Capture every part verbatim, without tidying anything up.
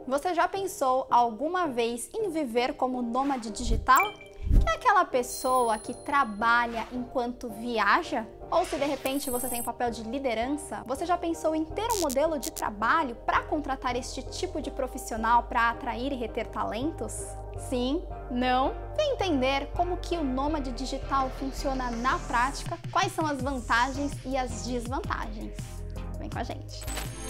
Você já pensou alguma vez em viver como nômade digital? Que é aquela pessoa que trabalha enquanto viaja? Ou se de repente você tem um papel de liderança, você já pensou em ter um modelo de trabalho para contratar este tipo de profissional para atrair e reter talentos? Sim? Não? Vem entender como que o nômade digital funciona na prática, quais são as vantagens e as desvantagens. Vem com a gente!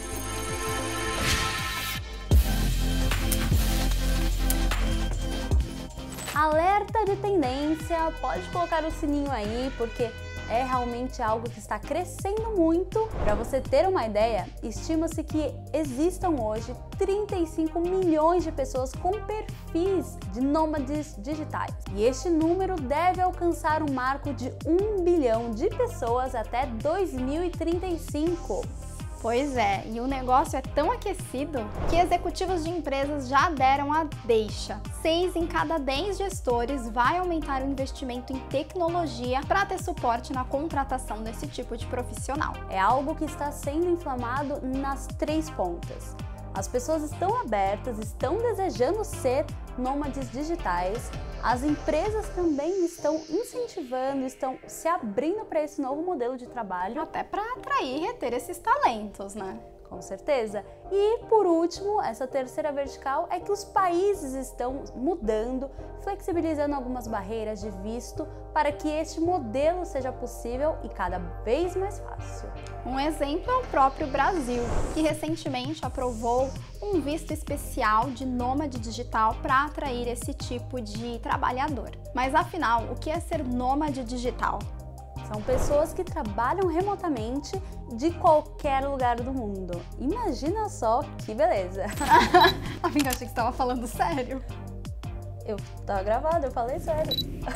Alerta de tendência, pode colocar o sininho aí, porque é realmente algo que está crescendo muito. Para você ter uma ideia, estima-se que existam hoje trinta e cinco milhões de pessoas com perfis de nômades digitais. E este número deve alcançar um marco de um bilhão de pessoas até dois mil e trinta e cinco. Pois é, e o negócio é tão aquecido que executivos de empresas já deram a deixa. Seis em cada dez gestores vai aumentar o investimento em tecnologia para ter suporte na contratação desse tipo de profissional. É algo que está sendo inflamado nas três pontas. As pessoas estão abertas, estão desejando ser nômades digitais, as empresas também estão incentivando, estão se abrindo para esse novo modelo de trabalho. Até para atrair e reter esses talentos, né? Com certeza. E por último, essa terceira vertical é que os países estão mudando, flexibilizando algumas barreiras de visto para que este modelo seja possível e cada vez mais fácil. Um exemplo é o próprio Brasil, que recentemente aprovou um visto especial de nômade digital para atrair esse tipo de trabalhador. Mas afinal, o que é ser nômade digital? São pessoas que trabalham remotamente de qualquer lugar do mundo. Imagina só que beleza! Amiga, achei que você estava falando sério. Eu tava gravado, eu falei sério.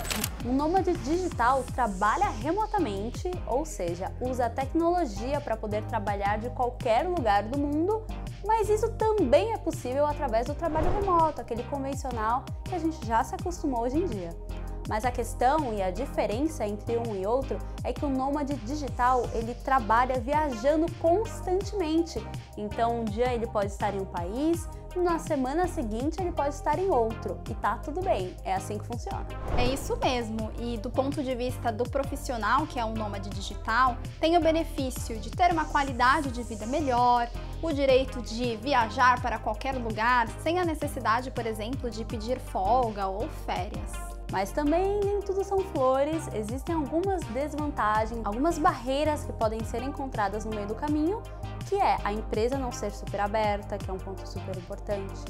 Um nômade digital trabalha remotamente, ou seja, usa a tecnologia para poder trabalhar de qualquer lugar do mundo, mas isso também é possível através do trabalho remoto, aquele convencional que a gente já se acostumou hoje em dia. Mas a questão e a diferença entre um e outro é que o nômade digital, ele trabalha viajando constantemente. Então, um dia ele pode estar em um país, na semana seguinte ele pode estar em outro. E tá tudo bem, é assim que funciona. É isso mesmo. E do ponto de vista do profissional, que é um nômade digital, tem o benefício de ter uma qualidade de vida melhor, o direito de viajar para qualquer lugar, sem a necessidade, por exemplo, de pedir folga ou férias. Mas também nem tudo são flores, existem algumas desvantagens, algumas barreiras que podem ser encontradas no meio do caminho, que é a empresa não ser super aberta, que é um ponto super importante,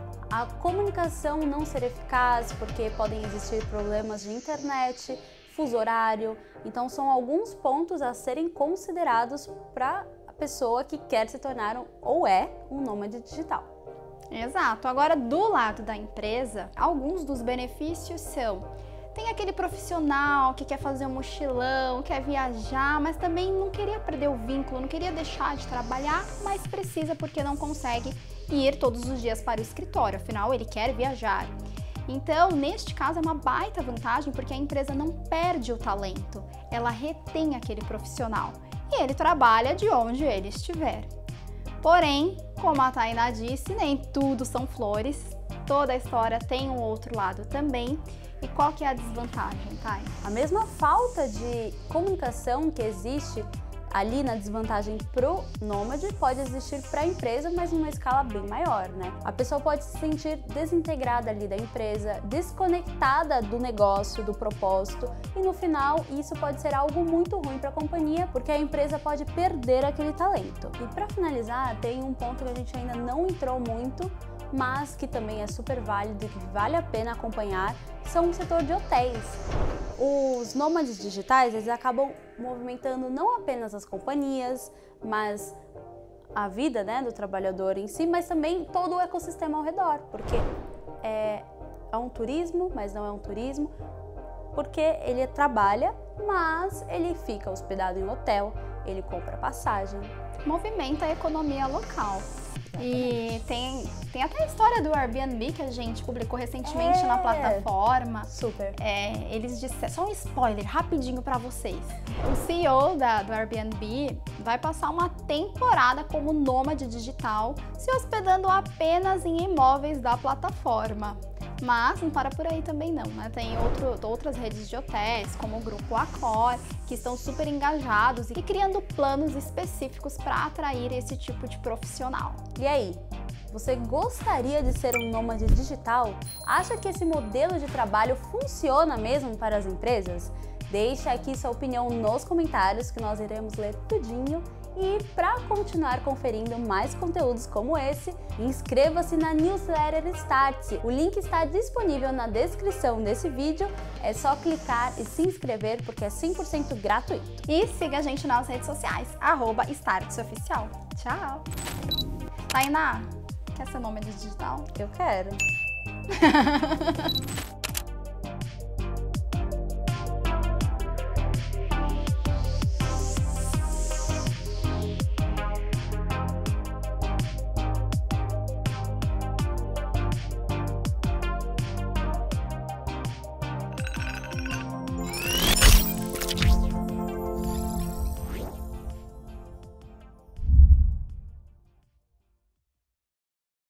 a comunicação não ser eficaz, porque podem existir problemas de internet, fuso horário, então são alguns pontos a serem considerados para a pessoa que quer se tornar um, ou é um nômade digital. Exato. Agora, do lado da empresa, alguns dos benefícios são: tem aquele profissional que quer fazer um mochilão, quer viajar, mas também não queria perder o vínculo, não queria deixar de trabalhar, mas precisa porque não consegue ir todos os dias para o escritório, afinal ele quer viajar. Então, neste caso, é uma baita vantagem porque a empresa não perde o talento, ela retém aquele profissional e ele trabalha de onde ele estiver. Porém, como a Tainá disse, nem tudo são flores, toda a história tem um outro lado também. E qual que é a desvantagem, Thay? A mesma falta de comunicação que existe ali na desvantagem pro nômade pode existir para a empresa, mas numa escala bem maior, né? A pessoa pode se sentir desintegrada ali da empresa, desconectada do negócio, do propósito, e no final isso pode ser algo muito ruim para a companhia, porque a empresa pode perder aquele talento. E para finalizar, tem um ponto que a gente ainda não entrou muito, mas que também é super válido e que vale a pena acompanhar, são o setor de hotéis. Os nômades digitais, eles acabam movimentando não apenas as companhias, mas a vida, né, do trabalhador em si, mas também todo o ecossistema ao redor, porque é, é um turismo, mas não é um turismo, porque ele trabalha, mas ele fica hospedado em hotel, ele compra passagem. Movimenta a economia local. E tem, tem até a história do Airbnb que a gente publicou recentemente É. na plataforma. Super. É, eles disseram, só um spoiler rapidinho pra vocês. O C E O da, do Airbnb vai passar uma temporada como nômade digital, se hospedando apenas em imóveis da plataforma. Mas não para por aí também não, né? Tem outro, outras redes de hotéis, como o Grupo Accor, que estão super engajados e criando planos específicos para atrair esse tipo de profissional. E aí? Você gostaria de ser um nômade digital? Acha que esse modelo de trabalho funciona mesmo para as empresas? Deixe aqui sua opinião nos comentários que nós iremos ler tudinho. E para continuar conferindo mais conteúdos como esse, inscreva-se na newsletter Startse. O link está disponível na descrição desse vídeo. É só clicar e se inscrever porque é cem por cento gratuito. E siga a gente nas redes sociais, arroba Startse Oficial. Tchau! Tainá, quer ser nômade digital? Eu quero.